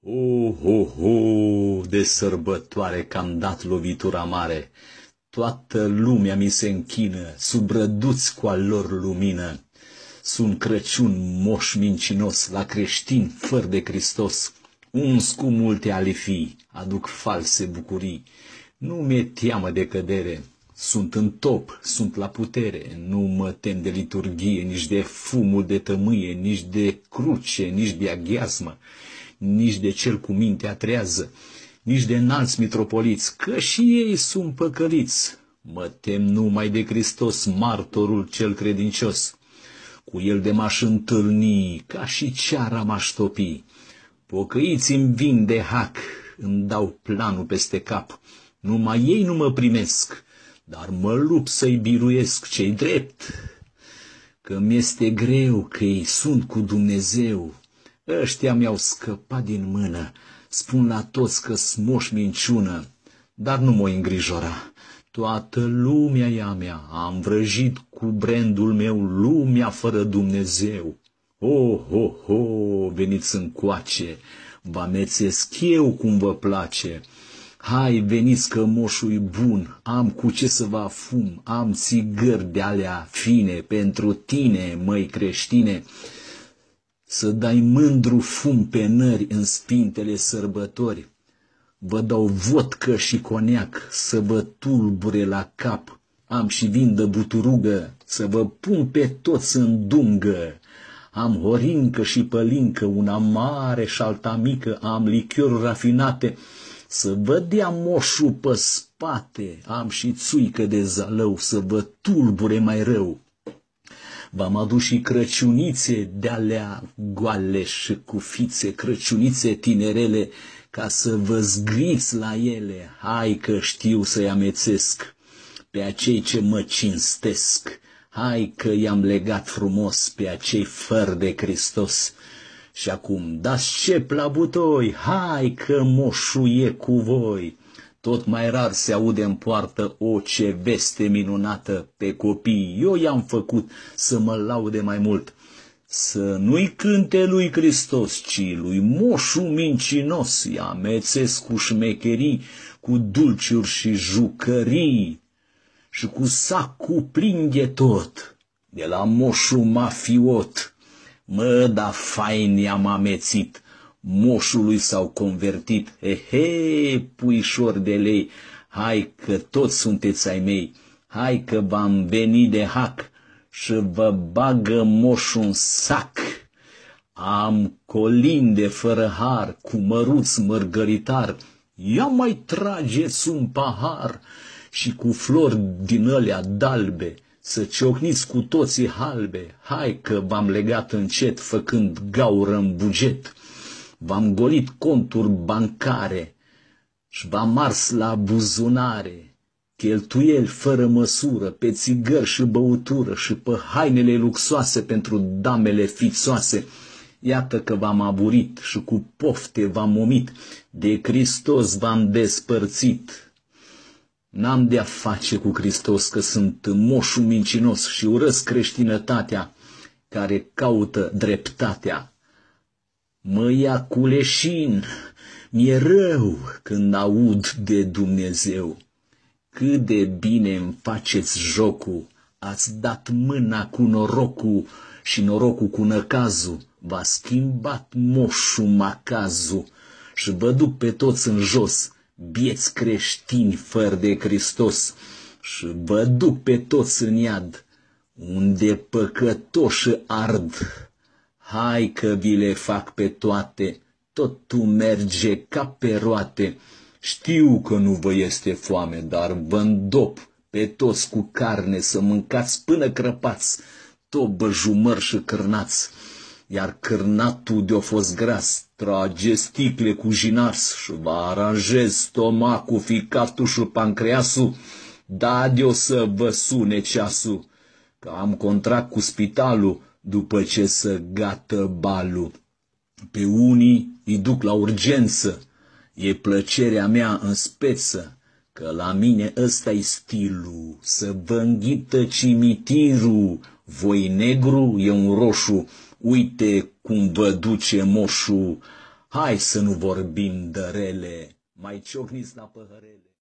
De sărbătoare că-am dat lovitura mare. Toată lumea mi se închină, sub răduți cu al lor lumină. Sunt Crăciun moș mincinos, la creștin fără de Hristos. Uns cu multe alifii, aduc false bucurii. Nu mi-e teamă de cădere, sunt în top, sunt la putere. Nu mă tem de liturghie, nici de fumul de tămâie, nici de cruce, nici de aghiazmă, nici de cel cu mintea trează, nici de înalți mitropoliți, că și ei sunt păcăliți. Mă tem numai de Hristos, martorul cel credincios. Cu el de m-aș întâlni, ca și ceara m-aș topi. Pocăiți-mi vin de hac, îmi dau planul peste cap. Numai ei nu mă primesc, dar mă lupt să-i biruiesc ce-i drept. Că mi-este greu, că ei sunt cu Dumnezeu. Ăștia mi-au scăpat din mână, spun la toți că-s moș minciună, dar nu mă îngrijora. Toată lumea e a mea, am vrăjit cu brandul meu lumea fără Dumnezeu. Veniți încoace, vă amețesc eu cum vă place. Hai, veniți că moșul-i bun, am cu ce să vă afum, am țigări de alea fine pentru tine, măi creștine. Să dai mândru fum pe nări în sfintele sărbători. Vă dau vodcă și coniac să vă tulbure la cap. Am și vin de buturugă să vă pun pe toți în dungă. Am horincă și pălincă, una mare și alta mică, am lichiori rafinate să vă dea moșul pe spate. Am și țuică de zalău să vă tulbure mai rău. V-am adus și crăciunițe de-alea goale și cu fițe, crăciunițe tinerele, ca să vă zgriți la ele. Hai că știu să-i amețesc pe acei ce mă cinstesc. Hai că i-am legat frumos pe acei fără de Hristos. Și acum dați cep la butoi, hai că moșul e cu voi. Tot mai rar se aude în poartă o ce veste minunată pe copii. Eu i-am făcut să mă laude mai mult. Să nu-i cânte lui Hristos, ci lui moșul mincinos. I amețesc cu șmecherii, cu dulciuri și jucării. Și cu sacul plin de tot, de la moșul mafiot. Mă, da fain i-am amețit, moșului s-au convertit. Puișor de lei, hai că toți sunteți ai mei. Hai că v-am venit de hac și vă bagă moșul în sac. Am colinde fără har, cu măruț mărgăritar. Ia mai trageți un pahar și cu flori din ălea dalbe, să ciocniți cu toții halbe. Hai că v-am legat încet, făcând gaură în buget. V-am golit conturi bancare și v-am ars la buzunare. Cheltuieli fără măsură pe țigări și băutură și pe hainele luxoase pentru damele fițoase. Iată că v-am aburit și cu pofte v-am omit, de Hristos v-am despărțit. N-am de-a face cu Hristos, că sunt moșul mincinos și urăsc creștinătatea care caută dreptatea. Mă ia cu leșin, mi-e rău când aud de Dumnezeu. Cât de bine îmi faceți jocul, ați dat mâna cu norocul și norocul cu năcazul. V-a schimbat moșul macazul și vă duc pe toți în jos, bieți creștini fără de Hristos, și vă duc pe toți în iad, unde păcătoși ard. Hai că vi le fac pe toate, totul merge ca pe roate. Știu că nu vă este foame, dar vă îndop pe toți cu carne să mâncați până crăpați, tobă, jumări și cârnați. Iar cârnatul de-o fost gras, trage sticle cu jinars și vă aranjez stomacul, ficatul și pancreasul. Da de-o să vă sune ceasul, că am contract cu spitalul după ce să gată balul. Pe unii îi duc la urgență, e plăcerea mea în speță, că la mine ăsta-i stilul, să vă înghită cimitirul. Voi negru, e un roșu, uite cum vă duce moșul. Hai să nu vorbim de rele, mai ciocniți la păhărele.